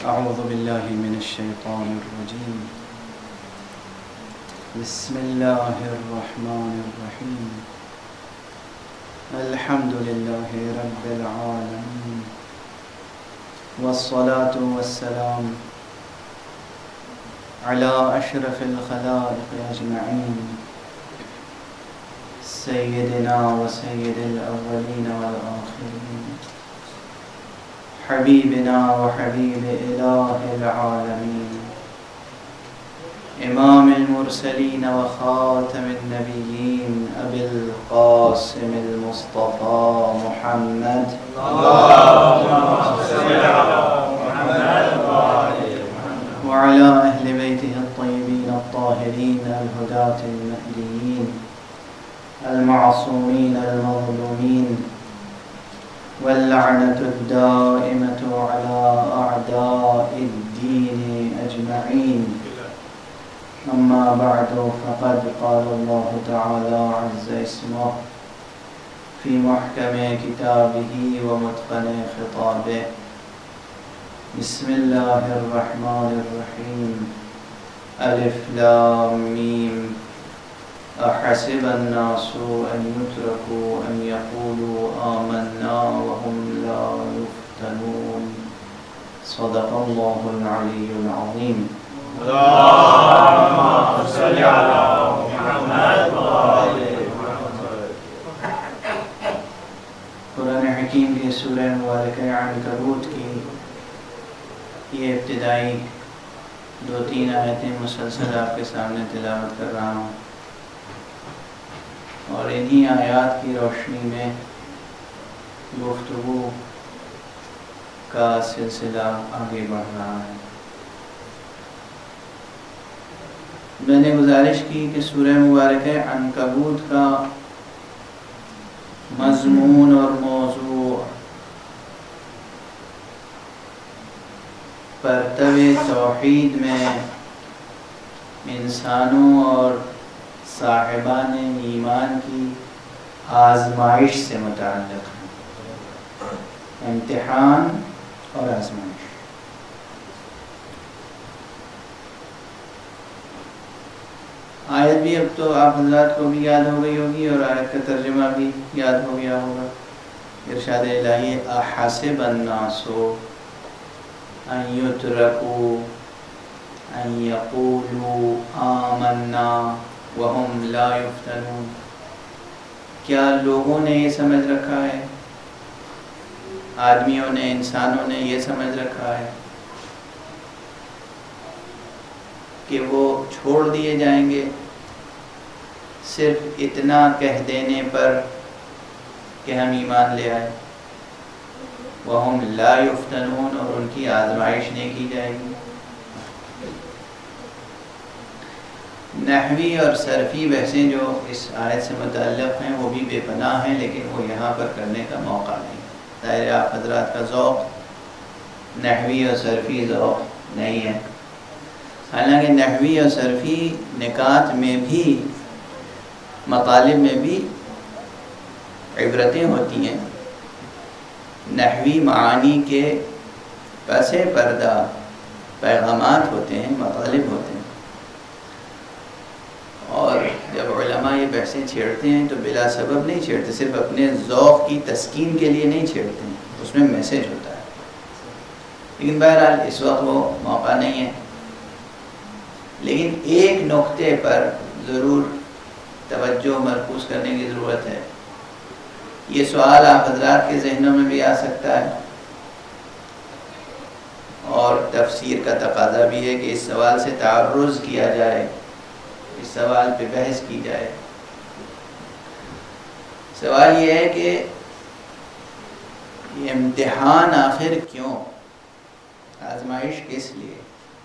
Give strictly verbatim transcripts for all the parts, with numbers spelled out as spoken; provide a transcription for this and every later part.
أعوذ بالله من الشيطان الرجيم. بسم الله الرحمن الرحيم. الحمد لله رب العالمين، والصلاة والسلام على أشرف الخلائق أجمعين، سيدنا وسيد الأولين والآخرين، حبيبنا وحبيب إله العالمين، إمام المرسلين وخاتم النبيين، أبي القاسم المصطفى محمد. اللهم صل على محمد وعلى أهل بيته الطيبين الطاهرين الهداة المهديين المعصومين المظلومين، واللعنة الدائمة على أعداء الدين أجمعين. أما بعد، فقد قال الله تعالى عز اسمه في محكم كتابه ومتقن خطابه. بسم الله الرحمن الرحيم. ألف لام ميم. أحسب الناس أن يتركوا أن يقولوا آمنا وهم لا يفتنون. صدق الله العلي العظيم. اللهم صل على محمد وآل محمد. قرآن حکیم کی سورہ مبارکہ عنکبوت کی یہ ابتدائی دو تین آیتیں مسلسل آپ کے سامنے تلاوت کر رہا ہوں، اور انہی آیات کی روشنی میں گفتگو کا سلسلہ آگے بڑھ رہا ہے۔ میں نے گزارش کی کہ سورہ مبارکہ عنکبوت کا مضمون اور موضوع پرتو توحید میں انسانوں اور صاحبان ایمان کی آزمائش سے متعلق ہے، امتحان اور آزمائش۔ آیت بھی اب تو آپ حضرات کو بھی یاد ہو گئی ہوگی، اور آیت کا ترجمہ بھی یاد ہو گیا ہوگا۔ ارشاد الہی احسب الناس ان یترکوا ان یقولوا آمنا وهم لا یفتنون۔ کیا لوگوں نے یہ سمجھ رکھا ہے، آدمیوں نے، انسانوں نے یہ سمجھ رکھا ہے کہ وہ چھوڑ دیے جائیں گے صرف اتنا کہہ دینے پر کہ ہم ایمان لے آئے، وَهُمْ لَا يُفْتَنُونَ، اور ان کی آزمائش نہیں کی جائے گی۔ نحوی اور صرفی بحثیں جو اس آیت سے متعلق ہیں وہ بھی بے پناہ ہیں، لیکن وہ یہاں پر کرنے کا موقع نہیں۔ ظاہر آپ حضرات کا ذوق نحوی اور صرفی ذوق نہیں ہے، حالانکہ نحوی اور صرفی نکات میں بھی، مطالب میں بھی عبرتیں ہوتی ہیں۔ نحوی معانی کے پس پردہ پیغامات ہوتے ہیں، مطالب ہوتے ہیں، اور جب علماء یہ بحثیں چھیڑتے ہیں تو بلا سبب نہیں چھیڑتے، صرف اپنے ذوق کی تسکین کے لیے نہیں چھیڑتے ہیں، اس میں میسج ہوتا ہے۔ لیکن بہرحال اس وقت وہ موقع نہیں ہے، لیکن ایک نقطے پر ضرور توجہ مرکوز کرنے کی ضرورت ہے۔ یہ سوال آپ حضرات کے ذہنوں میں بھی آ سکتا ہے، اور تفسیر کا تقاضا بھی ہے کہ اس سوال سے تعرض کیا جائے، اس سوال پہ بحث کی جائے۔ سوال یہ ہے کہ یہ امتحان آخر کیوں، آزمائش کس لیے؟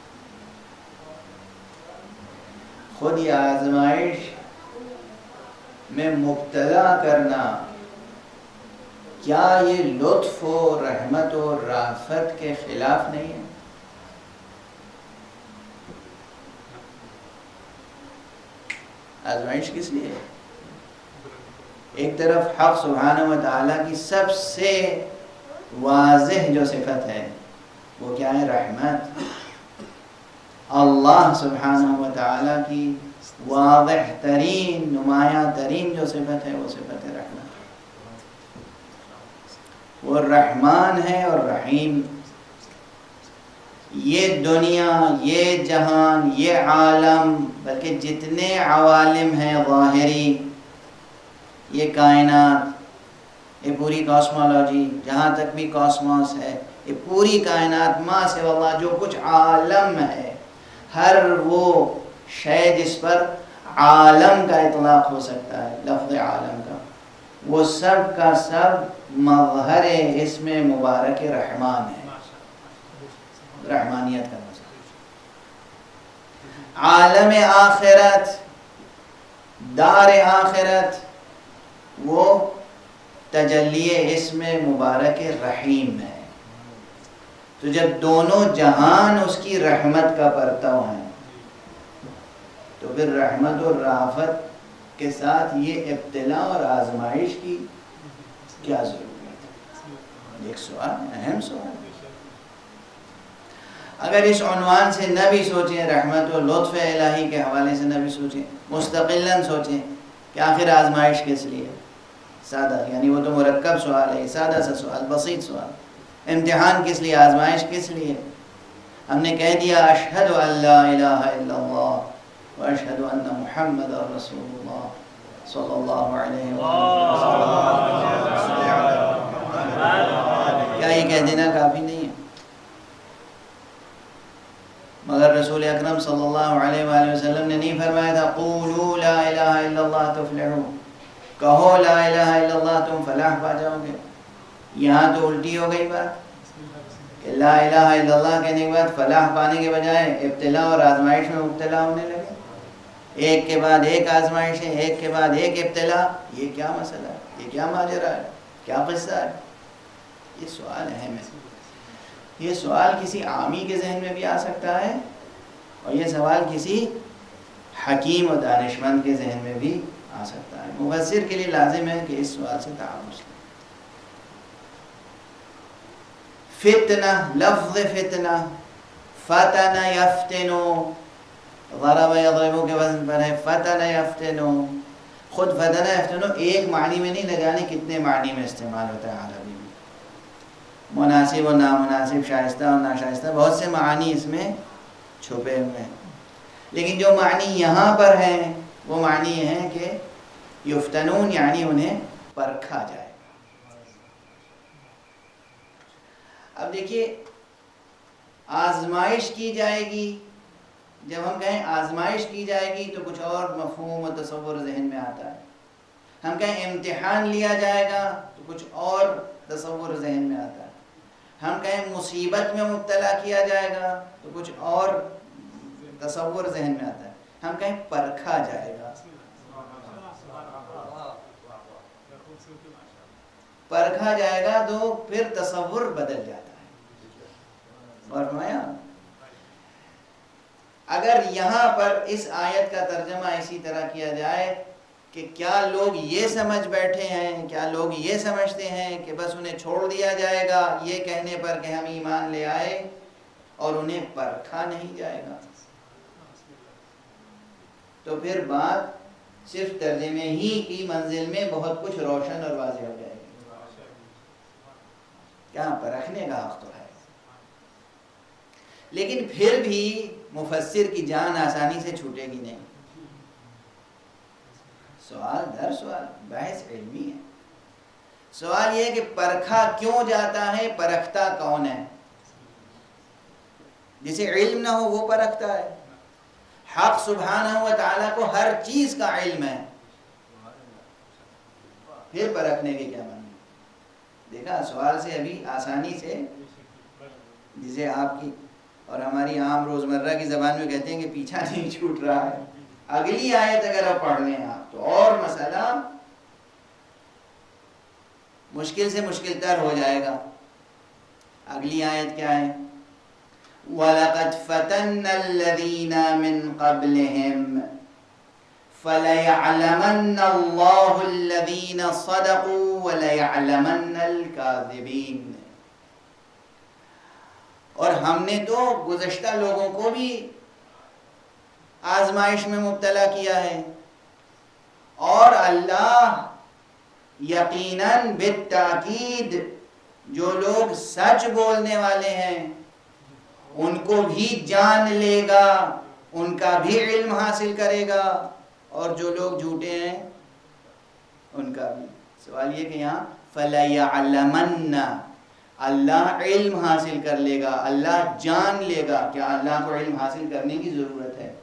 خود یہ آزمائش میں مبتلا کرنا، کیا یہ لطف و رحمت و رافت کے خلاف نہیں ہے؟ آزمائش کس لیے؟ ایک طرف حق سبحانہ و تعالیٰ کی سب سے واضح جو صفت ہے وہ کیا ہے؟ رحمت. اللہ سبحانہ و تعالیٰ کی واضح ترین نمایاں ترین جو صفت ہے وہ صفت ہے رحمت. وہ رحمان ہے اور رحیم. یہ دنیا، یہ جہان، یہ عالم، بلکہ جتنے عوالم ہیں ظاہری، یہ کائنات، یہ پوری کاسمولوجی، جہاں تک بھی کاسموس ہے، یہ پوری کائنات، ما سوا اللہ جو کچھ عالم ہے، ہر وہ شے جس پر عالم کا اطلاق ہو سکتا ہے، لفظ عالم کا، وہ سب کا سب مظہر اسم مبارک رحمان ہے. رحمانیت کا مسئلہ. عالم آخرت، دار آخرت، وہ تجلی اسم مبارک رحیم ہے. تو جب دونوں جہان اس کی رحمت کا پرتو ہیں تو پھر رحمت اور رافت کے ساتھ یہ ابتلا اور آزمائش کی کیا ضرورت ہے؟ ایک سوال، اہم سوال. اگر اس عنوان سے نہ بھی سوچیں، رحمت و لطف الہی کے حوالے سے نہ بھی سوچیں، مستقلاً سوچیں کہ آخر آزمائش کس لیے؟ سادہ، یعنی وہ تو مرکب سوال ہے، سادہ سا سوال، بسیط سوال. امتحان کس لیے؟ آزمائش کس لیے؟ ہم نے کہہ دیا اشہد ان لا الہ الا اللہ واشہد ان محمد رسول اللہ صلی اللہ علیہ وسلم. کیا یہ کہہ دینا کافی نہیں ہے؟ مگر رسول اکرم صلی اللہ علیہ وآلہ وسلم نے نہیں فرمایا تھا قولوا لا الہ الا اللہ تفلحوا، کہو لا الہ الا اللہ تم فلاح پا جاؤ گے. یہاں تو الٹی ہو گئی بات کہ لا الہ الا اللہ کہنے کے بعد فلاح پانے کے بجائے ابتلا اور آزمائش میں مبتلا ہونے لگے. ایک کے بعد ایک آزمائش ہے، ایک کے بعد ایک ابتلا. یہ کیا مسئلہ ہے؟ یہ کیا ماجرا ہے؟ کیا قصہ ہے؟ یہ سوال اہم ہے. یہ سوال کسی عامی کے ذہن میں بھی آ سکتا ہے اور یہ سوال کسی حکیم و دانشمند کے ذہن میں بھی آ سکتا ہے. مفسر کے لیے لازم ہے کہ اس سوال سے تعامل کریں. فتنہ، لفظ فتنہ، فتن یفتنو، ضرب یضربو کے وزن پر ہے. فتن یفتنو، خود فتن یفتنو ایک معنی میں نہیں، نہ جانے کتنے معنی میں استعمال ہوتا ہے عربی میں. مناسب و نامناسب، شائستہ اور ناشائستہ، بہت سے معنی اس میں چھپے ہوئے ہیں. لیکن جو معنی یہاں پر ہیں وہ معنی یہ ہیں کہ یفتنون یعنی انہیں پرکھا جائے. اب دیکھیے، آزمائش کی جائے گی. جب ہم کہیں آزمائش کی جائے گی تو کچھ اور مفہوم و تصور ذہن میں آتا ہے. ہم کہیں امتحان لیا جائے گا تو کچھ اور تصور ذہن میں آتا ہے. ہم کہیں مصیبت میں مبتلا کیا جائے گا تو کچھ اور تصور ذہن میں آتا ہے. ہم کہیں پرکھا جائے گا، پرکھا جائے گا تو پھر تصور بدل جاتا ہے. اور فرمایا اگر یہاں پر اس آیت کا ترجمہ اسی طرح کیا جائے کہ کیا لوگ یہ سمجھ بیٹھے ہیں، کیا لوگ یہ سمجھتے ہیں کہ بس انہیں چھوڑ دیا جائے گا یہ کہنے پر کہ ہم ایمان لے آئے اور انہیں پرکھا نہیں جائے گا، تو پھر بات صرف ترجمے ہی کی منزل میں بہت کچھ روشن اور واضح ہو جائے گی. کیا پرکھنے کا حق تو ہے، لیکن پھر بھی مفسر کی جان آسانی سے چھوٹے گی نہیں. سوال در سوال، بحث علمی ہے. سوال یہ ہے کہ پرکھا کیوں جاتا ہے، پرکھتا کون ہے؟ جسے علم نہ ہو وہ پرکھتا ہے. حق سبحانہ و تعالیٰ کو ہر چیز کا علم ہے، پھر پرکھنے کے کیا معنی؟ دیکھا سوال سے ابھی آسانی سے، جسے آپ کی اور ہماری عام روزمرہ کی زبان میں کہتے ہیں کہ پیچھا نہیں چھوٹ رہا ہے. اگلی آیت اگر آپ پڑھ لیں آپ تو اور مسئلہ مشکل سے مشکل تر ہو جائے گا. اگلی آیت کیا ہے؟ وَلَقَدْ فَتَنَّ الَّذِينَ مِن قَبْلِهِمْ فَلَيَعْلَمَنَّ اللَّهُ الَّذِينَ صَدَقُوا وَلَيَعْلَمَنَّ الْكَاذِبِينَ. اور ہم نے تو گزشتہ لوگوں کو بھی آزمائش میں مبتلا کیا ہے، اور اللہ یقیناً بالتاکید جو لوگ سچ بولنے والے ہیں ان کو بھی جان لے گا، ان کا بھی علم حاصل کرے گا، اور جو لوگ جھوٹے ہیں ان کا بھی۔ سوال یہ کہ یہاں فَلَيَعْلَمَنَّ، اللہ علم حاصل کر لے گا، اللہ جان لے گا۔ کیا اللہ کو علم حاصل کرنے کی ضرورت ہے؟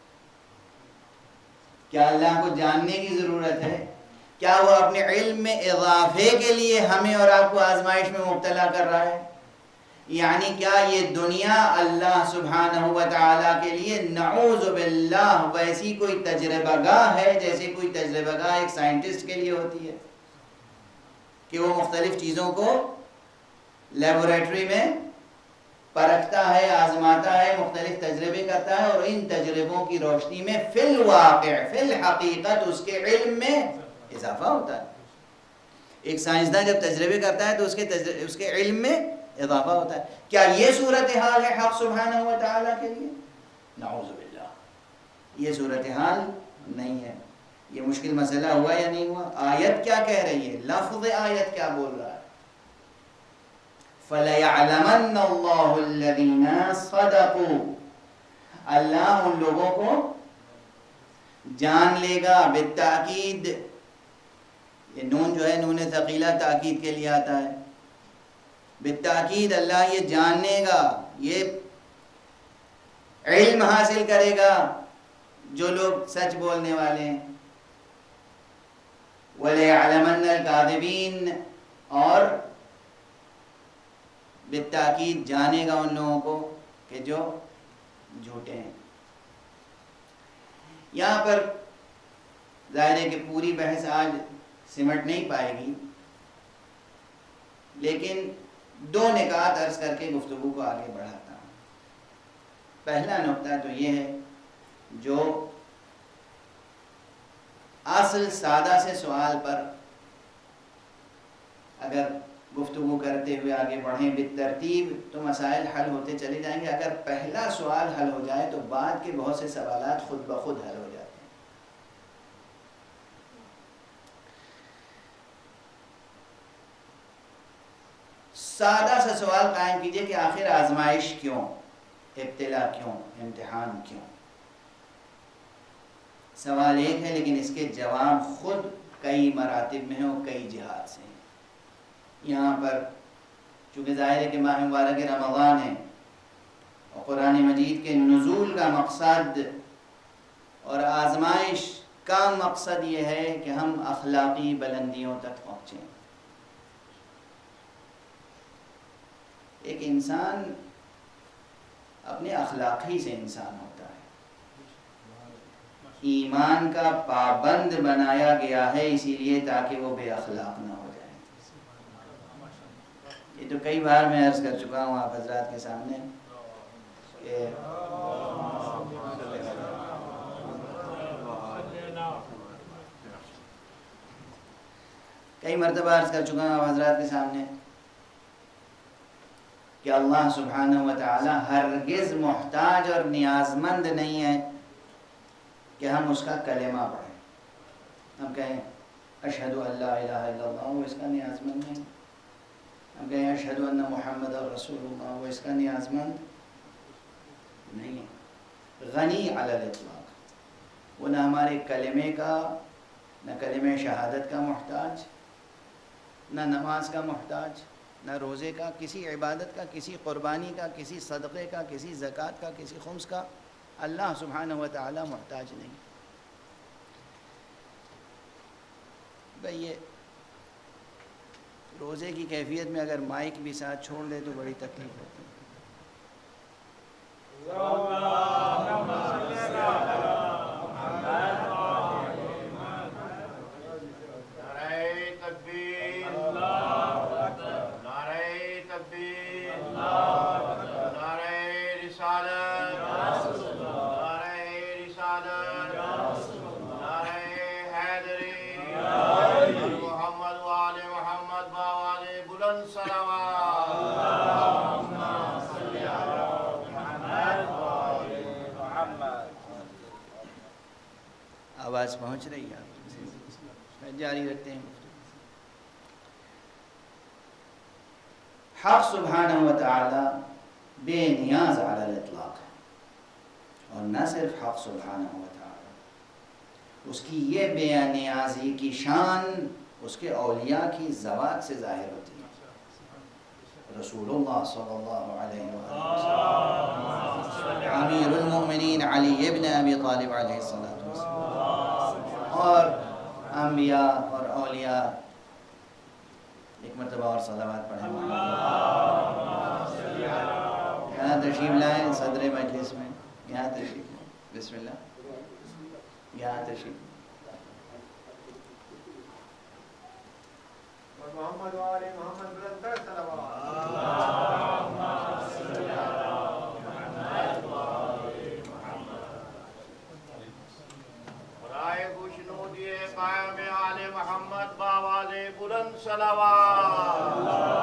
کیا اللہ کو جاننے کی ضرورت ہے؟ کیا وہ اپنے علم میں اضافے کے لیے ہمیں اور آپ کو آزمائش میں مبتلا کر رہا ہے؟ یعنی کیا یہ دنیا اللہ سبحانہ و تعالیٰ کے لیے نعوذ باللہ ویسی کوئی تجربہ گاہ ہے جیسے کوئی تجربہ گاہ ایک سائنٹسٹ کے لیے ہوتی ہے کہ وہ مختلف چیزوں کو لیبوریٹری میں پرکھتا ہے، آزماتا ہے، مختلف تجربے کرتا ہے، اور ان تجربوں کی روشنی میں فی الواقع فی الحقیقت اس کے علم میں اضافہ ہوتا ہے۔ ایک سائنسداں جب تجربے کرتا ہے تو اس کے تجربے اس کے علم میں اضافہ ہوتا ہے۔ کیا یہ صورتحال ہے حق سبحانہ و تعالیٰ کے لیے؟ نعوذ باللہ، یہ صورتحال نہیں ہے۔ یہ مشکل مسئلہ ہوا یا نہیں ہوا؟ آیت کیا کہہ رہی ہے؟ لفظ آیت کیا بول رہا ہے؟ فَلَيَعْلَمَنَّ اللَّهُ الَّذِينَ صَدَقُوا، اللہ ان لوگوں کو جان لے گا۔ بالتاکید، یہ نون جو ہے نون ثقیلہ تاکید کے لیے آتا ہے۔ بالتاکید اللہ یہ جاننے گا، یہ علم حاصل کرے گا جو لوگ سچ بولنے والے ہیں۔ وَلَيَعْلَمَنَّ الْكَاذِبِينَ، اور بالتاکید جانے گا ان لوگوں کو کہ جو جھوٹے ہیں۔ یہاں پر ظاہر ہے کہ پوری بحث آج سمٹ نہیں پائے گی، لیکن دو نکات عرض کر کے گفتگو کو آگے بڑھاتا ہوں۔ پہلا نقطہ تو یہ ہے، جو اصل سادہ سے سوال پر اگر گفتگو کرتے ہوئے آگے بڑھیں بالترتیب تو مسائل حل ہوتے چلے جائیں گے۔ اگر پہلا سوال حل ہو جائے تو بعد کے بہت سے سوالات خود بخود حل ہو جاتے ہیں۔ سادہ سا سوال قائم کیجئے کہ آخر آزمائش کیوں، ابتلا کیوں، امتحان کیوں؟ سوال ایک ہے لیکن اس کے جواب خود کئی مراتب میں ہیں اور کئی جہات سے ہیں۔ یہاں پر چونکہ ظاہر ہے کہ ماہ مبارک رمضان ہے اور قرآن مجید کے نزول کا مقصد اور آزمائش کا مقصد یہ ہے کہ ہم اخلاقی بلندیوں تک پہنچیں۔ ایک انسان اپنے اخلاق ہی سے انسان ہوتا ہے، ایمان کا پابند بنایا گیا ہے اسی لیے تاکہ وہ بے اخلاق نہ ہو جائے۔ یہ تو کئی بار میں عرض کر چکا ہوں آپ حضرات کے سامنے کہ کئی مرتبہ عرض کر چکا ہوں آپ حضرات کے سامنے کہ اللہ سبحانہ و تعالی ہرگز محتاج اور نیازمند نہیں ہے کہ ہم اس کا کلمہ پڑھیں۔ ہم کہیں اشہد ان لا الہ الا اللہ، وہ اس کا نیازمند نہیں۔ ہم کہیں اشہد ان محمد رسول اللہ، وہ اس کا نیازمند نہیں ہے۔ غنی علی الاطلاق، وہ نہ ہمارے کلمے کا، نہ کلمہ شہادت کا محتاج، نہ نماز کا محتاج، نہ روزے کا، کسی عبادت کا، کسی قربانی کا، کسی صدقے کا، کسی زکوٰۃ کا، کسی خمس کا اللہ سبحانہ و تعالی محتاج نہیں۔ بھئی یہ روزے کی کیفیت میں اگر مائک بھی ساتھ چھوڑ دے تو بڑی تکلیف ہوتی ہے۔ صلوات آواز پہنچ رہی ہے آپ؟ جاری رکھتے ہیں. حق سبحانہ و تعالی بے نیاز علی الاطلاق ہے، اور نہ صرف حق سبحانہ و تعالی، اس کی یہ بے نیازی کی شان اس کے اولیاء کی زوات سے ظاہر ہوتی ہے. رسول اللہ صلی اللہ علیہ وسلم، امیر المؤمنین علی ابن ابی طالب علیہ السلام، اور انبیاء اور اولیاء. ایک مرتبہ اور صلوات پڑھیں. یہاں تشریف لائیں صدر مجلس میں، یہاں تشریف لائیں. بسم اللہ، یہاں تشریف. محمد و آل محمد بلند صلوات. برائے خوشنودی قائم آل محمد باواز بلند صلوات.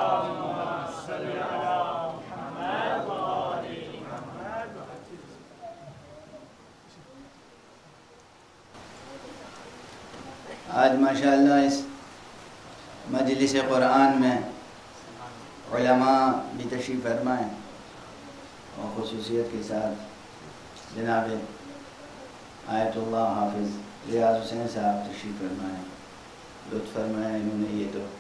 آج ماشاءاللہ اس مجلس قرآن میں علماء بھی تشریف فرمائیں، اور خصوصیت کے ساتھ جناب آیت اللہ حافظ ریاض حسین صاحب تشریف فرمائیں. لطف فرمائیں، انہوں نے یہ تو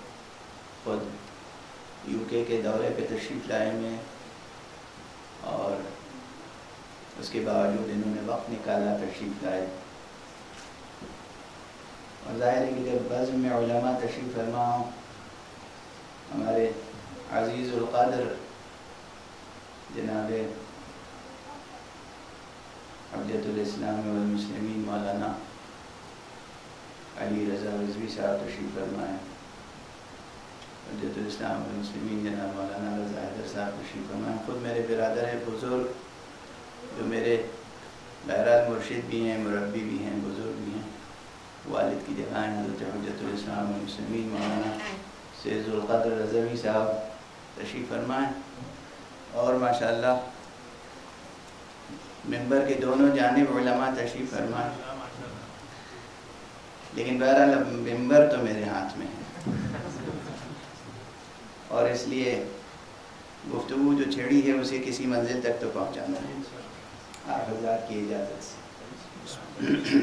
خود یو کے کے دورے پہ تشریف لائے ہوئے، اور اس کے باوجود انہوں نے وقت نکالا تشریف لائے. اور ظاہر ہے کہ جب بزم میں علماء تشریف فرما ہوں، ہمارے عزیز القدر جناب حجت الاسلام والمسلمین مولانا علی رضا رضوی صاحب تشریف فرمائیں. حجت الاسلام والمسلمین جناب مولانا رضا حیدر صاحب تشریف فرمائیں. خود میرے برادر بزرگ جو میرے بہرحال مرشد بھی ہیں، مربی بھی ہیں، بزرگ بھی ہیں، والد کی جگہ ہیں، حضرت حجت الاسلام والمسلمین مولانا سید ذوالقدر رضوی صاحب تشریف فرمائیں. اور ماشاءاللہ ممبر کے دونوں جانب علماء تشریف فرمائیں. لیکن بہرحال اب ممبر تو میرے ہاتھ میں ہے، اور اس لیے گفتگو جو چھیڑی ہے اسے کسی منزل تک تو پہنچانا ہے آپ حضرات کی اجازت سے.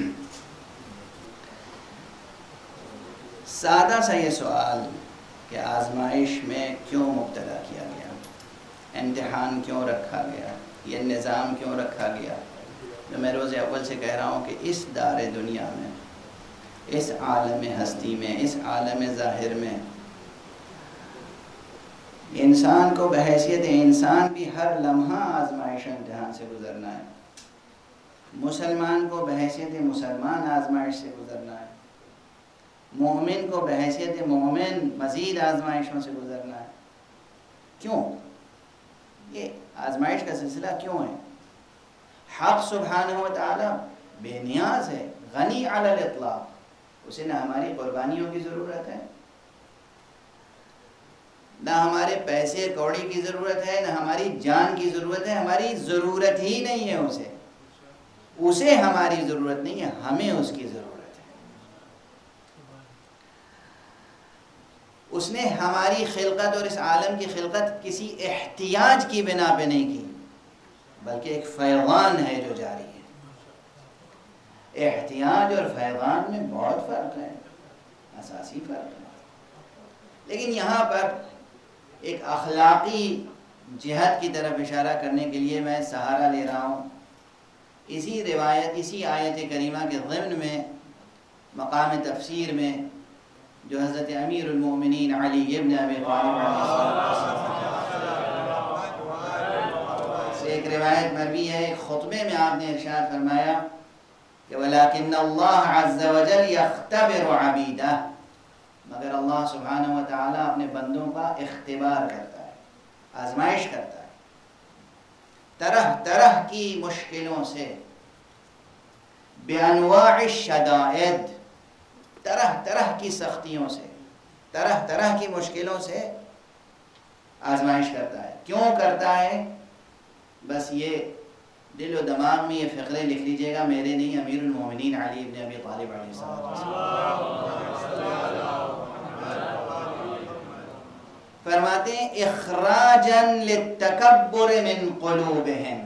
سادہ سا یہ سوال کہ آزمائش میں کیوں مبتلا کیا گیا، امتحان کیوں رکھا گیا، یہ نظام کیوں رکھا گیا، جو میں روز اول سے کہہ رہا ہوں کہ اس دار دنیا میں، اس عالم ہستی میں، اس عالم ظاہر میں انسان کو بحیثیت انسان بھی ہر لمحہ آزمائش و امتحان سے گزرنا ہے. مسلمان کو بحیثیت مسلمان آزمائش سے گزرنا ہے، مومن کو بحیثیت مومن مزید آزمائشوں سے گزرنا ہے. کیوں یہ آزمائش کا سلسلہ کیوں ہے؟ حق سبحانہ و تعالی بے نیاز ہے، غنی علی الاطلاق. اسے نہ ہماری قربانیوں کی ضرورت ہے، نہ ہمارے پیسے کوڑی کی ضرورت ہے، نہ ہماری جان کی ضرورت ہے. ہماری ضرورت ہی نہیں ہے اسے اسے ہماری ضرورت نہیں ہے، ہمیں اس کی ضرورت ہے. اس نے ہماری خلقت اور اس عالم کی خلقت کسی احتیاج کی بنا پہ نہیں کی، بلکہ ایک فیضان ہے جو جاری ہے. احتیاج اور فیضان میں بہت فرق ہے، اساسی فرق ہے. لیکن یہاں پر ایک اخلاقی جہت کی طرف اشارہ کرنے کے لیے میں سہارا لے رہا ہوں اسی روایت، اسی آیت کریمہ کے ضمن میں مقام تفسیر میں جو حضرت امیر المؤمنین علی ابن ابی طالب سے ایک روایت مروی ہے. ایک خطبے میں آپ نے ارشاد فرمایا کہ وَلَكِنَّ اللَّهَ عَزَّ وَجَلَّ يَخْتَبِرُ عَبِيدَهُ، مگر اللہ سبحانہ و تعالیٰ اپنے بندوں کا اختبار کرتا ہے، آزمائش کرتا ہے، طرح طرح کی مشکلوں سے، بِأَنْوَاعِ الشَّدَائِد، طرح طرح کی سختیوں سے، طرح طرح کی مشکلوں سے آزمائش کرتا ہے. کیوں کرتا ہے؟ بس یہ دل و دماغ میں یہ فقرے لکھ لیجئے گا، میرے نہیں، امیر المومنین علی ابن ابی طالب علیہ السلام فرماتے ہیں اخراجا للتکبر من قلوبہم،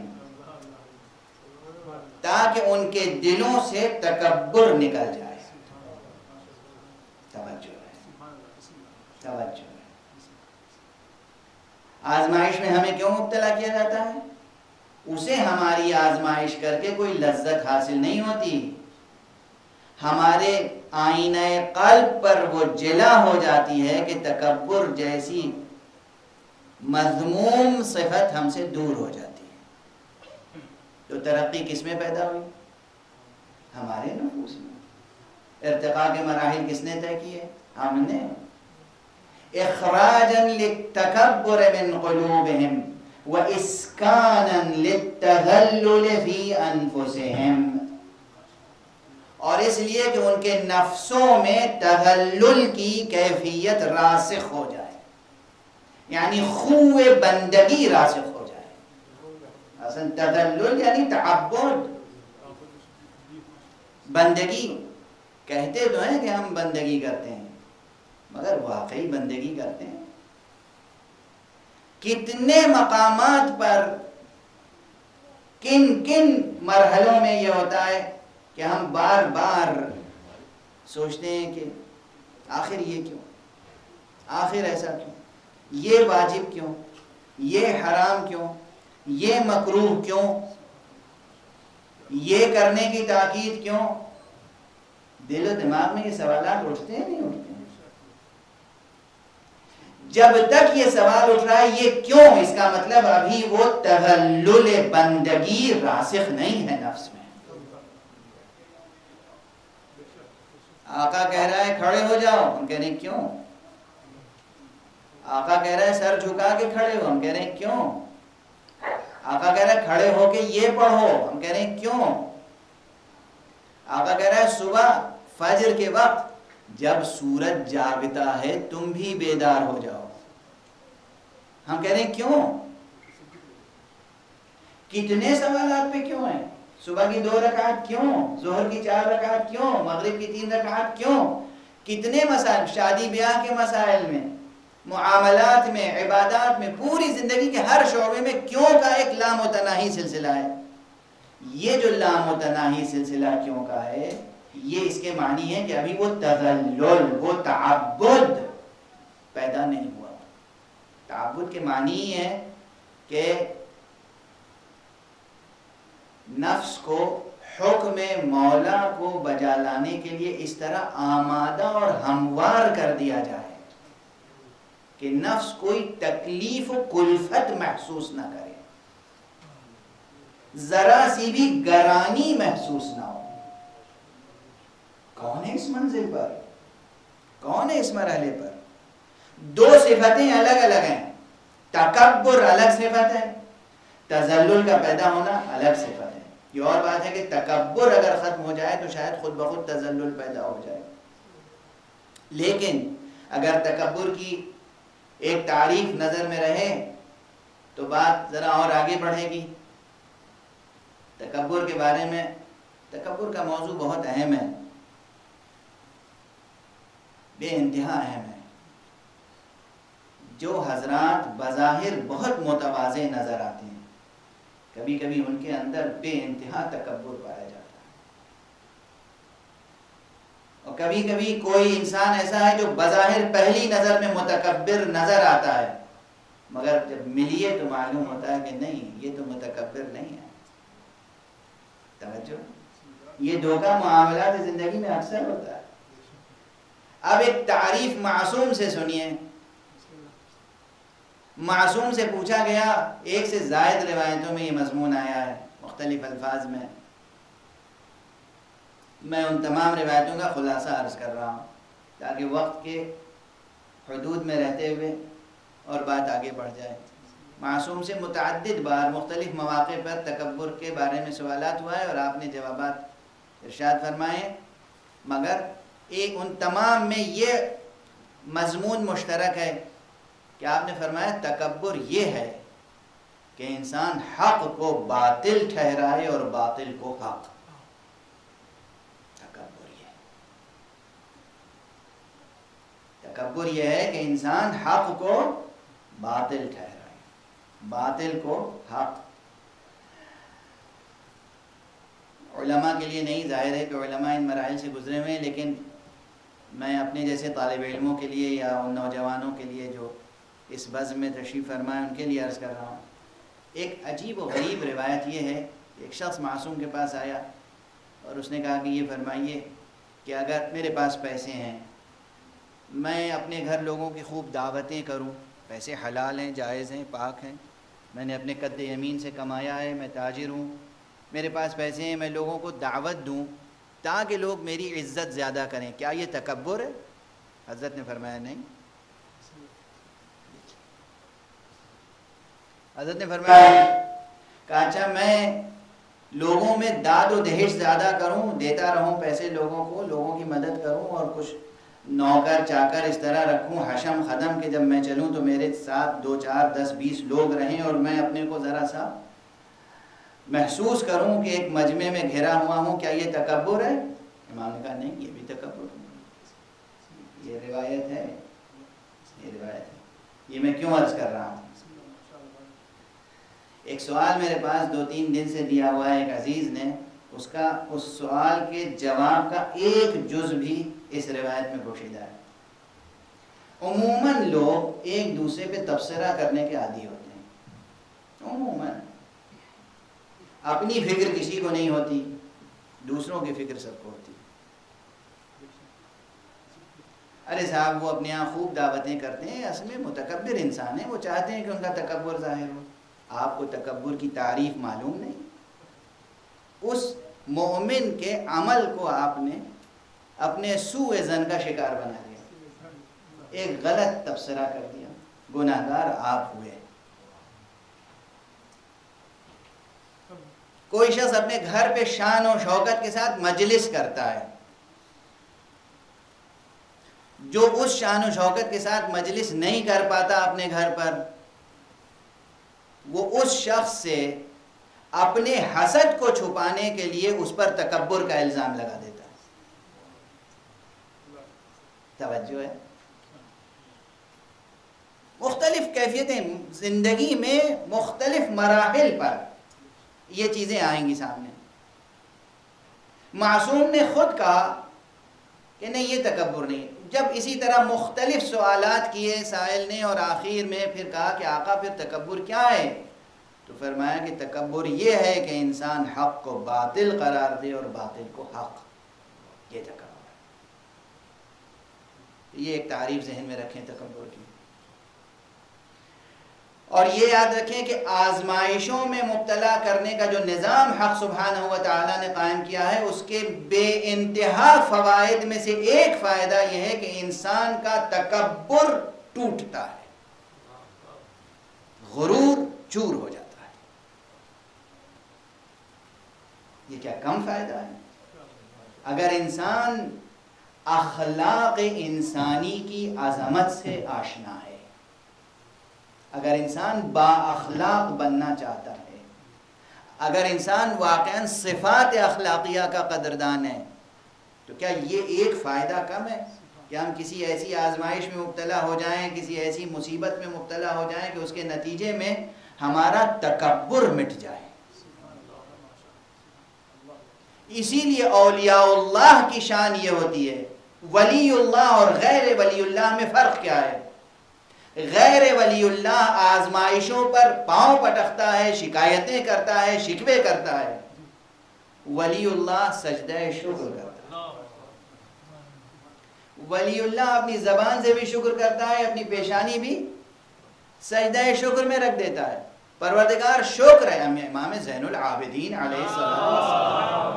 تاکہ ان کے دلوں سے تکبر نکل جائے۔ توجہ ہے، توجہ ہے۔ آزمائش میں ہمیں کیوں مبتلا کیا جاتا ہے؟ اسے ہماری آزمائش کر کے کوئی لذت حاصل نہیں ہوتی، ہمارے آئینہ قلب پر وہ جلا ہو جاتی ہے کہ تکبر جیسی مذموم صفت ہم سے دور ہو جاتی ہے۔ تو ترقی کس میں پیدا ہوئی؟ ہمارے نفوس میں۔ ارتقاء کے مراحل کس نے طے کیے؟ ہم نے۔ اخراجا للتکبر من قلوبہم وَإِسْكَانًا لِلتَّذَلُّلِ فِي أَنفُسِهِمْ، اور اس لیے کہ ان کے نفسوں میں تذلل کی کیفیت راسخ ہو جائے، یعنی خوِ بندگی راسخ ہو جائے۔ اصلا تذلل یعنی تعبد، بندگی۔ کہتے تو ہیں کہ ہم بندگی کرتے ہیں، مگر واقعی بندگی کرتے ہیں؟ کتنے مقامات پر، کن کن مرحلوں میں یہ ہوتا ہے کہ ہم بار بار سوچتے ہیں کہ آخر یہ کیوں، آخر ایسا کیوں، یہ واجب کیوں، یہ حرام کیوں، یہ مکروہ کیوں، یہ کرنے کی تاکید کیوں؟ دل و دماغ میں یہ سوالات اٹھتے ہیں نہیں اٹھتے ہیں؟ جب تک یہ سوال اٹھ رہا ہے یہ کیوں، اس کا مطلب ابھی وہ تذلل بندگی راسخ نہیں ہے نفس میں۔ آقا کہہ رہا ہے کھڑے ہو جاؤ، ہم کہہ رہے ہیں کیوں؟ آقا کہہ رہا ہے سر جھکا کے کھڑے ہو، ہم کہہ رہے ہیں کیوں؟ آقا کہہ رہا ہے کھڑے ہو کے یہ پڑھو، ہم کہہ رہے ہیں کیوں؟ آقا کہہ رہا ہے صبح فجر کے وقت جب سورج جاگتا ہے تم بھی بیدار ہو جاؤ، ہم کہہ رہے ہیں کیوں؟ کتنے سوالات پہ کیوں ہیں؟ صبح کی دو رکعت کیوں؟ ظہر کی چار رکعت کیوں؟ مغرب کی تین رکعت کیوں؟ کتنے مسائل، شادی بیاہ کے مسائل میں، معاملات میں، عبادات میں، پوری زندگی کے ہر شعبے میں کیوں کا ایک لامتناہی سلسلہ ہے۔ یہ جو لامتناہی سلسلہ کیوں کا ہے، یہ اس کے معنی ہے کہ ابھی وہ تذلل، وہ تعبد پیدا نہیں ہوا۔ تعبد کے معنی ہے کہ نفس کو حکم مولا کو بجا لانے کے لیے اس طرح آمادہ اور ہموار کر دیا جائے کہ نفس کوئی تکلیف و کلفت محسوس نہ کرے، ذرا سی بھی گرانی محسوس نہ ہو۔ کون ہے اس منزل پر؟ کون ہے اس مرحلے پر؟ دو صفتیں الگ الگ ہیں، تکبر الگ صفت ہے، تذلل کا پیدا ہونا الگ صفت ہے۔ یہ اور بات ہے کہ تکبر اگر ختم ہو جائے تو شاید خود بخود تذلل پیدا ہو جائے، لیکن اگر تکبر کی ایک تعریف نظر میں رہے تو بات ذرا اور آگے بڑھے گی۔ تکبر کے بارے میں، تکبر کا موضوع بہت اہم ہے، بے انتہا اہم ہے۔ جو حضرات بظاہر بہت متواضع نظر آتے ہیں، کبھی کبھی ان کے اندر بے انتہا تکبر پایا جاتا ہے، اور کبھی کبھی کوئی انسان ایسا ہے جو بظاہر پہلی نظر میں متکبر نظر آتا ہے، مگر جب ملیے تو معلوم ہوتا ہے کہ نہیں، یہ تو متکبر نہیں ہے۔ توجہ، یہ دھوکہ معاملات زندگی میں اکثر ہوتا ہے۔ اب ایک تعریف معصوم سے سنیے۔ معصوم سے پوچھا گیا، ایک سے زائد روایتوں میں یہ مضمون آیا ہے مختلف الفاظ میں، میں ان تمام روایتوں کا خلاصہ عرض کر رہا ہوں تاکہ وقت کے حدود میں رہتے ہوئے اور بات آگے بڑھ جائے۔ معصوم سے متعدد بار مختلف مواقع پر تکبر کے بارے میں سوالات ہوا ہے اور آپ نے جوابات ارشاد فرمائے، مگر ایک ان تمام میں یہ مضمون مشترک ہے کہ آپ نے فرمایا تکبر یہ ہے کہ انسان حق کو باطل ٹھہرائے اور باطل کو حق. تکبر یہ تکبر یہ ہے کہ انسان حق کو باطل ٹھہرائے، باطل کو حق. علماء کے لیے نہیں، ظاہر ہے کہ علماء ان مراحل سے گزرے ہوئے ہیں، لیکن میں اپنے جیسے طالب علموں کے لیے یا ان نوجوانوں کے لیے جو اس بزم میں تشریف فرمائے ان کے لیے عرض کر رہا ہوں. ایک عجیب و غریب روایت یہ ہے، ایک شخص معصوم کے پاس آیا اور اس نے کہا کہ یہ فرمائیے کہ اگر میرے پاس پیسے ہیں، میں اپنے گھر لوگوں کی خوب دعوتیں کروں، پیسے حلال ہیں، جائز ہیں، پاک ہیں، میں نے اپنے قد یمین سے کمایا ہے، میں تاجر ہوں، میرے پاس پیسے ہیں، میں لوگوں کو دعوت دوں تاکہ لوگ میری عزت زیادہ کریں، کیا یہ تکبر ہے؟ حضرت نے فرمایا نہیں. حضرت نے فرمایا کہ اچھا میں لوگوں میں داد و دہش زیادہ کروں، دیتا رہوں پیسے لوگوں کو، لوگوں کی مدد کروں اور کچھ نوکر چاکر اس طرح رکھوں حشم خدم کہ جب میں چلوں تو میرے ساتھ دو چار دس بیس لوگ رہیں اور میں اپنے کو ذرا سا محسوس کروں کہ ایک مجمع میں گھرا ہوا ہوں، کیا یہ تکبر ہے؟ امام نے کہا نہیں، یہ بھی تکبر ہے. یہ روایت ہے، یہ روایت ہے. یہ میں کیوں عرض کر رہا ہوں؟ ایک سوال میرے پاس دو تین دن سے دیا ہوا ہے ایک عزیز نے، اس کا اس سوال کے جواب کا ایک جز بھی اس روایت میں پوشیدہ ہے. عموماً لوگ ایک دوسرے پہ تبصرہ کرنے کے عادی ہوتے ہیں، عموماً اپنی فکر کسی کو نہیں ہوتی، دوسروں کی فکر سب کو ہوتی. ارے صاحب وہ اپنے یہاں خوب دعوتیں کرتے ہیں، اصل میں متکبر انسان ہیں، وہ چاہتے ہیں کہ ان کا تکبر ظاہر ہو. آپ کو تکبر کی تعریف معلوم نہیں. اس مومن کے عمل کو آپ نے اپنے سوء ظن کا شکار بنا دیا، ایک غلط تبصرہ کر دیا، گناہگار آپ ہوئے. کوئی شخص اپنے گھر پہ شان و شوکت کے ساتھ مجلس کرتا ہے، جو اس شان و شوکت کے ساتھ مجلس نہیں کر پاتا اپنے گھر پر، وہ اس شخص سے اپنے حسد کو چھپانے کے لیے اس پر تکبر کا الزام لگا دیتا ہے. توجہ ہے؟ مختلف کیفیتیں زندگی میں مختلف مراحل پر یہ چیزیں آئیں گی سامنے. معصوم نے خود کہا کہ نہیں یہ تکبر نہیں. جب اسی طرح مختلف سوالات کیے سائل نے اور آخر میں پھر کہا کہ آقا پھر تکبر کیا ہے، تو فرمایا کہ تکبر یہ ہے کہ انسان حق کو باطل قرار دے اور باطل کو حق. یہ تکبر ہے. یہ ایک تعریف ذہن میں رکھیں تکبر کی. اور یہ یاد رکھیں کہ آزمائشوں میں مبتلا کرنے کا جو نظام حق سبحانہ و تعالیٰ نے قائم کیا ہے، اس کے بے انتہا فوائد میں سے ایک فائدہ یہ ہے کہ انسان کا تکبر ٹوٹتا ہے، غرور چور ہو جاتا ہے. یہ کیا کم فائدہ ہے؟ اگر انسان اخلاق انسانی کی عظمت سے آشنا ہے، اگر انسان با اخلاق بننا چاہتا ہے، اگر انسان واقعاً صفات اخلاقیہ کا قدردان ہے، تو کیا یہ ایک فائدہ کم ہے کہ ہم کسی ایسی آزمائش میں مبتلا ہو جائیں، کسی ایسی مصیبت میں مبتلا ہو جائیں کہ اس کے نتیجے میں ہمارا تکبر مٹ جائے. اسی لیے اولیاء اللہ کی شان یہ ہوتی ہے. ولی اللہ اور غیر ولی اللہ میں فرق کیا ہے؟ غیر ولی اللہ آزمائشوں پر پاؤں پٹکتا ہے، شکایتیں کرتا ہے، شکوے کرتا ہے. ولی اللہ سجدہ شکر کرتا ہے. ولی اللہ اپنی زبان سے بھی شکر کرتا ہے، اپنی پیشانی بھی سجدہ شکر میں رکھ دیتا ہے. پروردگار شکر ہے. امام زین العابدین علیہ السلام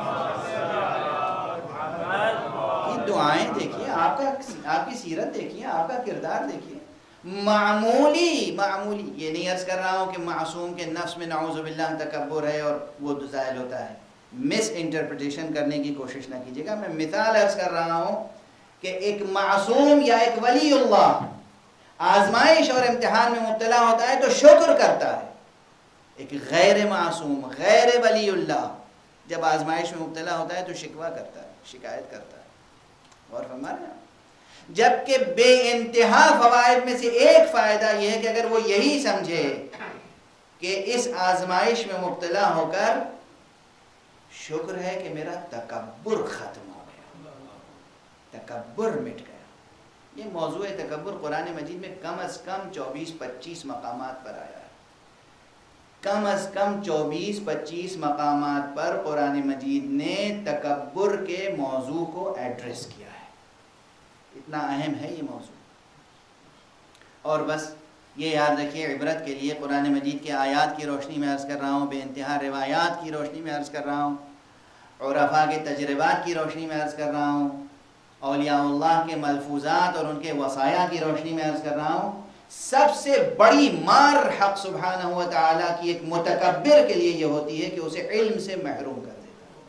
کی دعائیں دیکھیے، آپ کا آپ کی سیرت دیکھیے، آپ کا کردار دیکھیے. معمولی معمولی یہ نہیں عرض کر رہا ہوں کہ معصوم کے نفس میں نعوذ باللہ تکبر ہے اور وہ ظاہر ہوتا ہے. مس انٹرپریٹیشن کرنے کی کوشش نہ کیجیے گا. میں مثال عرض کر رہا ہوں کہ ایک معصوم یا ایک ولی اللہ آزمائش اور امتحان میں مبتلا ہوتا ہے تو شکر کرتا ہے. ایک غیر معصوم غیر ولی اللہ جب آزمائش میں مبتلا ہوتا ہے تو شکوہ کرتا ہے، شکایت کرتا ہے، غور فرما رہے ہیں؟ جبکہ بے انتہا فوائد میں سے ایک فائدہ یہ ہے کہ اگر وہ یہی سمجھے کہ اس آزمائش میں مبتلا ہو کر شکر ہے کہ میرا تکبر ختم ہو گیا، تکبر مٹ گیا۔ یہ موضوع تکبر قرآن مجید میں کم از کم چوبیس پچیس مقامات پر آیا ہے، کم از کم چوبیس پچیس مقامات پر قرآن مجید نے تکبر کے موضوع کو ایڈریس کیا ہے۔ اتنا اہم ہے یہ موضوع۔ اور بس یہ یاد رکھیے، عبرت کے لیے قرآن مجید کے آیات کی روشنی میں عرض کر رہا ہوں، بے انتہا روایات کی روشنی میں عرض کر رہا ہوں، عرفاء کے تجربات کی روشنی میں عرض کر رہا ہوں، اولیاء اللہ کے ملفوظات اور ان کے وصایا کی روشنی میں عرض کر رہا ہوں، سب سے بڑی مار حق سبحانہ و تعالیٰ کی ایک متکبر کے لیے یہ ہوتی ہے کہ اسے علم سے محروم کر دیتا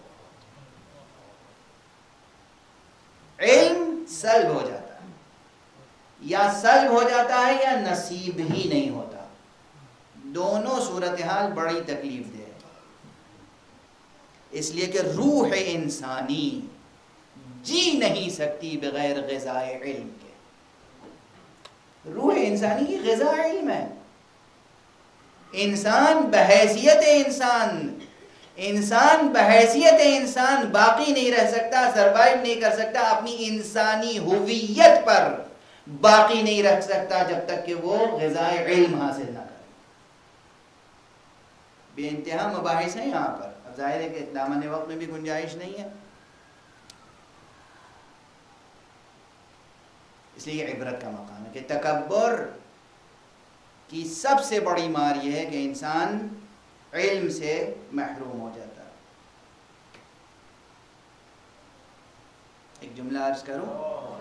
ہے۔ علم سلب ہو جاتا ہے، یا سلب ہو جاتا ہے یا نصیب ہی نہیں ہوتا، دونوں صورتحال بڑی تکلیف دہ ہے۔ اس لیے کہ روح انسانی جی نہیں سکتی بغیر غذائے علم کے۔ روح انسانی کی غذا علم ہے۔ انسان بحیثیت انسان انسان بحیثیت انسان باقی نہیں رہ سکتا، سروائیو نہیں کر سکتا، اپنی انسانی ہویت پر باقی نہیں رکھ سکتا جب تک کہ وہ غذائے علم حاصل نہ کرے۔ بے انتہا مباحث ہیں یہاں پر، اب ظاہر ہے کہ دامن وقت میں بھی گنجائش نہیں ہے، اس لیے یہ عبرت کا مقام ہے کہ تکبر کی سب سے بڑی مار یہ ہے کہ انسان علم سے محروم ہو جاتا ہے۔ ایک جملہ عرض کروں،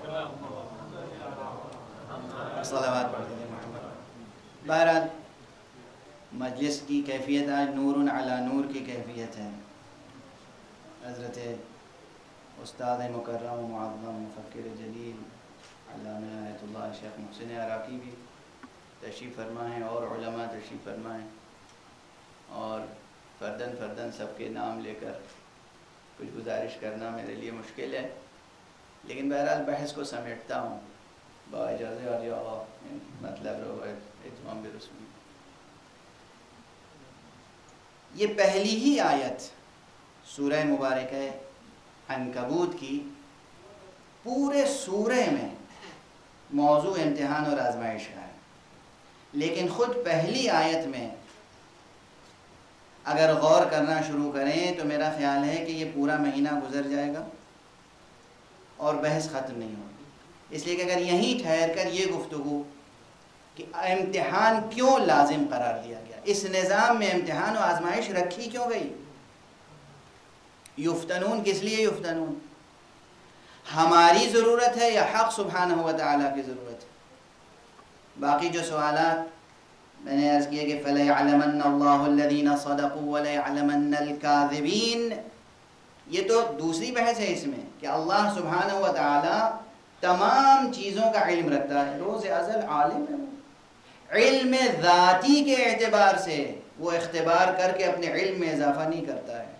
صلوات پڑھ دیجیے محمد۔ بہرحال مجلس کی کیفیت آج نور علی نور کی کیفیت ہے۔ حضرت استاد مکرم و معظم مفکر جلیل علامہ آیت اللہ شیخ محسن عراقی بھی تشریف فرما ہیں، اور علماء تشریف فرما ہیں، اور فردن فردن سب کے نام لے کر کچھ گزارش کرنا میرے لیے مشکل ہے، لیکن بہرحال بحث کو سمیٹتا ہوں با اجازہ اور یا مطلب رو اتمام برسولی۔ یہ پہلی ہی آیت سورہ مبارکہ عنکبوت کی پورے سورہ میں موضوع امتحان اور آزمائش کا ہے، لیکن خود پہلی آیت میں اگر غور کرنا شروع کریں تو میرا خیال ہے کہ یہ پورا مہینہ گزر جائے گا اور بحث ختم نہیں ہوگی۔ اس لیے کہ اگر یہیں ٹھہر کر یہ گفتگو کہ امتحان کیوں لازم قرار دیا گیا، اس نظام میں امتحان و آزمائش رکھی کیوں گئی، یفتنون کس لیے یفتنون، ہماری ضرورت ہے یا حق سبحانہ و تعالیٰ کی ضرورت ہے؟ باقی جو سوالات میں نے عرض کیا کہ فَلَيَعْلَمَنَّ اللَّهُ الَّذِينَ صَدَقُوا وَلَيَعْلَمَنَّ الْكَاذِبِينَ، یہ تو دوسری بحث ہے اس میں کہ اللہ سبحانہ و تعالیٰ تمام چیزوں کا علم رکھتا ہے، روز ازل عالم ہے، علم ذاتی کے اعتبار سے وہ اختبار کر کے اپنے علم میں اضافہ نہیں کرتا ہے۔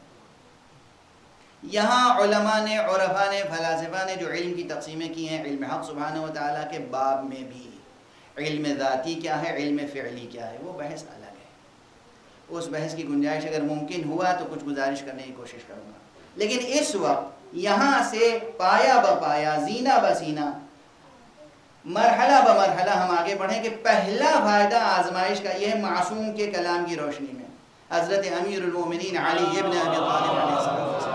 یہاں علماء نے، عرفاء نے، فلاسفہ نے جو علم کی تقسیمیں کی ہیں، علم حق سبحانہ و تعالیٰ کے باب میں بھی علم ذاتی کیا ہے، علم فعلی کیا ہے، وہ بحث الگ ہے۔ اس بحث کی گنجائش اگر ممکن ہوا تو کچھ گزارش کرنے کی کوشش کروں گا، لیکن اس وقت یہاں سے پایا بپایا، زینہ بسینہ، مرحلہ بمرحلہ ہم آگے بڑھیں کہ پہلا فائدہ آزمائش کا یہ ہے معصوم کے کلام کی روشنی میں، حضرت امیر المومنین علی ابن ابی طالب علیہ السلام،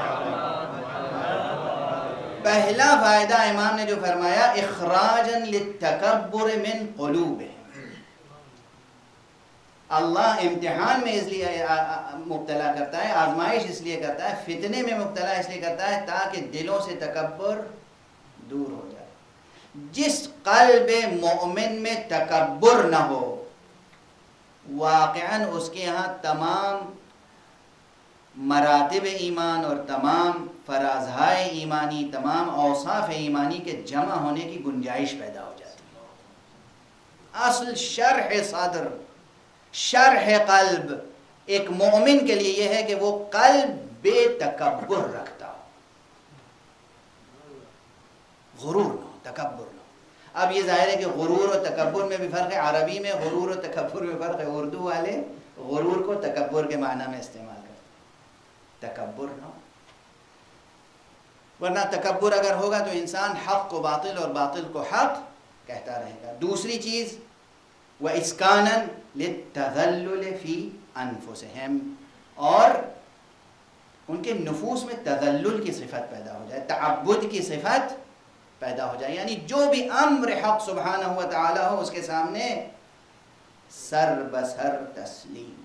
پہلا فائدہ امام نے جو فرمایا اخراجا للتکبر من قلوبہم، اللہ امتحان میں اس لیے مبتلا کرتا ہے، آزمائش اس لیے کرتا ہے، فتنے میں مبتلا اس لیے کرتا ہے تاکہ دلوں سے تکبر دور ہو جائے۔ جس قلب مومن میں تکبر نہ ہو، واقعاً اس کے ہاں تمام مراتب ایمان اور تمام فرازہائے ایمانی، تمام اوصاف ایمانی کے جمع ہونے کی گنجائش پیدا ہو جاتی ہے۔ اصل شرح صدر شرح قلب ایک مومن کے لیے یہ ہے کہ وہ قلب بے تکبر رکھتا ہو، غرور نہ ہو، تکبر نہ ہو۔ اب یہ ظاہر ہے کہ غرور و تکبر میں بھی فرق ہے، عربی میں غرور و تکبر میں فرق ہے، اردو والے غرور کو تکبر کے معنی میں استعمال کرتے ہیں، تکبر نہ ہو، ورنہ تکبر اگر ہوگا تو انسان حق کو باطل اور باطل کو حق کہتا رہے گا۔ دوسری چیز وَإِسْكَانًا لِلتَّذَلُّلِ فِي أَنفُسِهِمْ، اور ان کے نفوس میں تذلل کی صفت پیدا ہو جائے، تعبد کی صفت پیدا ہو جائے، یعنی جو بھی امر حق سبحانہ و تعالی ہو اس کے سامنے سر بسر تسلیم،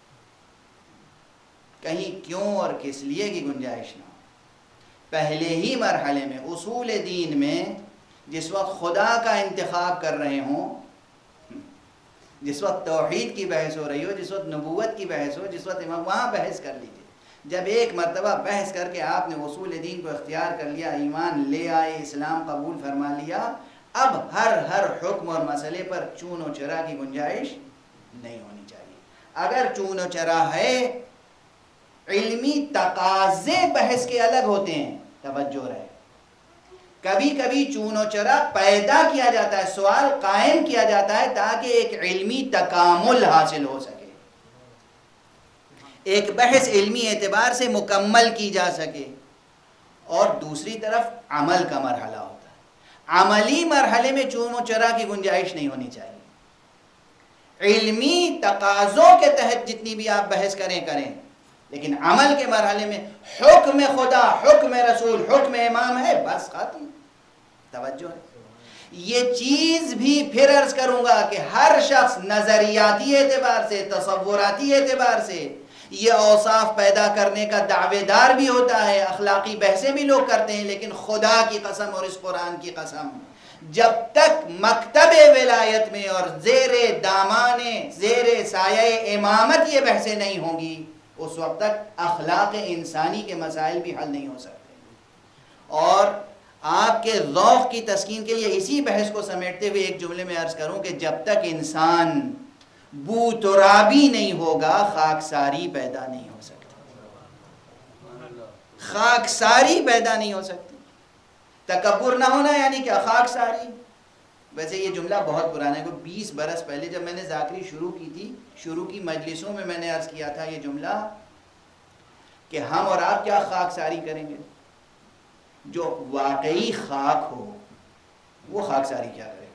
کہیں کیوں اور کس لیے کی گنجائش نہ ہو۔ پہلے ہی مرحلے میں اصول دین میں جس وقت خدا کا انتخاب کر رہے ہوں، جس وقت توحید کی بحث ہو رہی ہو، جس وقت نبوت کی بحث ہو، جس وقت امام، وہاں بحث کر لیجئے۔ جب ایک مرتبہ بحث کر کے آپ نے اصول دین کو اختیار کر لیا، ایمان لے آئے، اسلام قبول فرما لیا، اب ہر ہر حکم اور مسئلے پر چون و چرا کی گنجائش نہیں ہونی چاہیے۔ اگر چون و چرا ہے، علمی تقاضے بحث کے الگ ہوتے ہیں، توجہ رہے، کبھی کبھی چون و چرا پیدا کیا جاتا ہے، سوال قائم کیا جاتا ہے تاکہ ایک علمی تکامل حاصل ہو سکے، ایک بحث علمی اعتبار سے مکمل کی جا سکے، اور دوسری طرف عمل کا مرحلہ ہوتا ہے، عملی مرحلے میں چون و چرا کی گنجائش نہیں ہونی چاہیے۔ علمی تقاضوں کے تحت جتنی بھی آپ بحث کریں کریں، لیکن عمل کے مرحلے میں حکم خدا، حکم رسول، حکم امام ہے، بس ختم۔ توجہ ہے، یہ چیز بھی پھر عرض کروں گا کہ ہر شخص نظریاتی اعتبار سے، تصوراتی اعتبار سے یہ اوصاف پیدا کرنے کا دعوے دار بھی ہوتا ہے، اخلاقی بحثیں بھی لوگ کرتے ہیں، لیکن خدا کی قسم اور اس قرآن کی قسم، جب تک مکتب ولایت میں اور زیر دامان زیر سایہ امامت یہ بحثیں نہیں ہوں گی، اس وقت تک اخلاق انسانی کے مسائل بھی حل نہیں ہو سکتے۔ اور آپ کے ذوق کی تسکین کے لیے اسی بحث کو سمیٹتے ہوئے ایک جملے میں عرض کروں کہ جب تک انسان بو ترابی نہیں ہوگا، خاکساری پیدا نہیں ہو سکتی، خاکساری پیدا نہیں ہو سکتی۔ تکبر نہ ہونا یعنی کہ خاکساری۔ ویسے یہ جملہ بہت پرانا ہے، کوئی بیس برس پہلے جب میں نے ذاکری شروع کی تھی، شروع کی مجلسوں میں میں نے عرض کیا تھا یہ جملہ کہ ہم اور آپ کیا خاکساری کریں گے؟ جو واقعی خاک ہو وہ خاکساری کیا کرے؟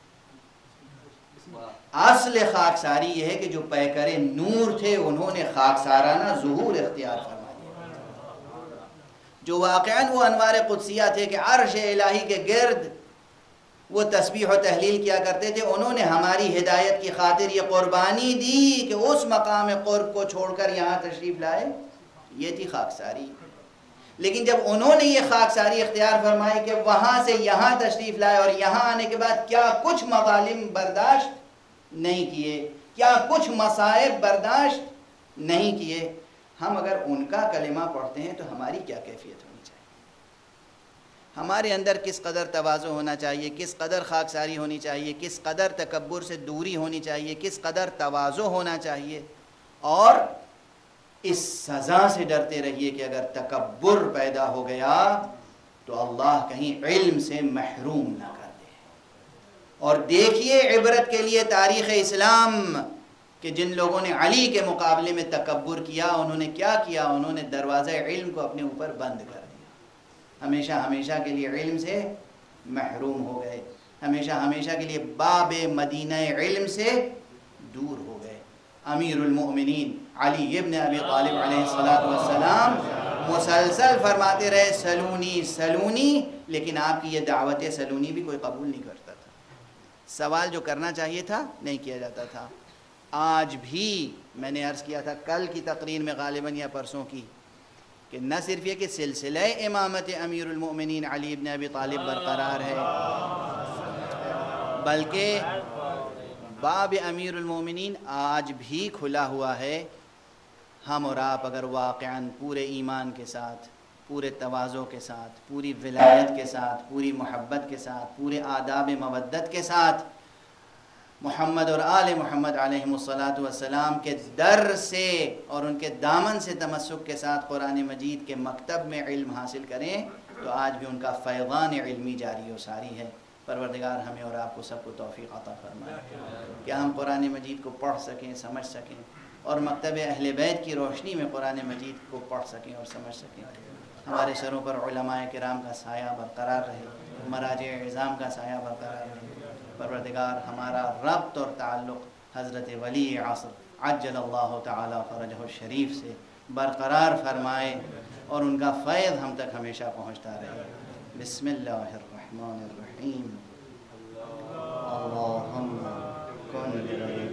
اصل خاکساری یہ ہے کہ جو پیکر نور تھے انہوں نے خاکسارانہ ظہور اختیار فرما لیا، جو واقعاً وہ انوار قدسیہ تھے کہ عرش الہی کے گرد وہ تسبیح و تحلیل کیا کرتے تھے، انہوں نے ہماری ہدایت کی خاطر یہ قربانی دی کہ اس مقام قرب کو چھوڑ کر یہاں تشریف لائے، یہ تھی خاکساری۔ لیکن جب انہوں نے یہ خاکساری اختیار فرمائی کہ وہاں سے یہاں تشریف لائے اور یہاں آنے کے بعد کیا کچھ مظالم برداشت نہیں کیے، کیا کچھ مصائب برداشت نہیں کیے، ہم اگر ان کا کلمہ پڑھتے ہیں تو ہماری کیا کیفیت ہونی چاہیے؟ ہمارے اندر کس قدر تواضع ہونا چاہیے، کس قدر خاکساری ہونی چاہیے، کس قدر تکبر سے دوری ہونی چاہیے، کس قدر تواضع ہونا چاہیے۔ اور اس سزا سے ڈرتے رہیے کہ اگر تکبر پیدا ہو گیا تو اللہ کہیں علم سے محروم نہ کر دے۔ اور دیکھیے عبرت کے لیے تاریخ اسلام کہ جن لوگوں نے علی کے مقابلے میں تکبر کیا، انہوں نے کیا کیا؟ انہوں نے دروازہ علم کو اپنے اوپر بند کر دیا، ہمیشہ ہمیشہ کے لیے علم سے محروم ہو گئے، ہمیشہ ہمیشہ کے لیے باب مدینہ علم سے دور ہو گئے۔ امیر المؤمنین علی ابن ابی طالب علیہ الصلوۃ والسلام مسلسل فرماتے رہے سلونی سلونی، لیکن آپ کی یہ دعوت سلونی بھی کوئی قبول نہیں کرتا تھا، سوال جو کرنا چاہیے تھا نہیں کیا جاتا تھا۔ آج بھی میں نے عرض کیا تھا کل کی تقریر میں غالباً یا پرسوں کی کہ نہ صرف یہ کہ سلسلہ امامت امیر المؤمنین علی ابن ابی طالب برقرار ہے، بلکہ باب امیر المومنین آج بھی کھلا ہوا ہے۔ ہم اور آپ اگر واقعاً پورے ایمان کے ساتھ، پورے تواضع کے ساتھ، پوری ولایت کے ساتھ، پوری محبت کے ساتھ، پورے آداب مودت کے ساتھ محمد اور آل محمد علیہ الصلاۃ والسلام کے در سے اور ان کے دامن سے تمسک کے ساتھ قرآن مجید کے مکتب میں علم حاصل کریں تو آج بھی ان کا فیضان علمی جاری و ساری ہے۔ پروردگار ہمیں اور آپ کو سب کو توفیق عطا فرمائے کہ ہم قرآن مجید کو پڑھ سکیں، سمجھ سکیں اور مکتب اہل بیت کی روشنی میں قرآن مجید کو پڑھ سکیں اور سمجھ سکیں۔ ہمارے سروں پر علماء کرام کا سایہ برقرار رہے، مراجع اعظام کا سایہ برقرار رہے۔ پروردگار ہمارا ربط اور تعلق حضرت ولی عصر عجل اللہ تعالی فرجہ الشریف سے برقرار فرمائے اور ان کا فیض ہم تک ہمیشہ پہنچتا رہے۔ بسم اللہ الرحمن الرحیم۔ اللہم کن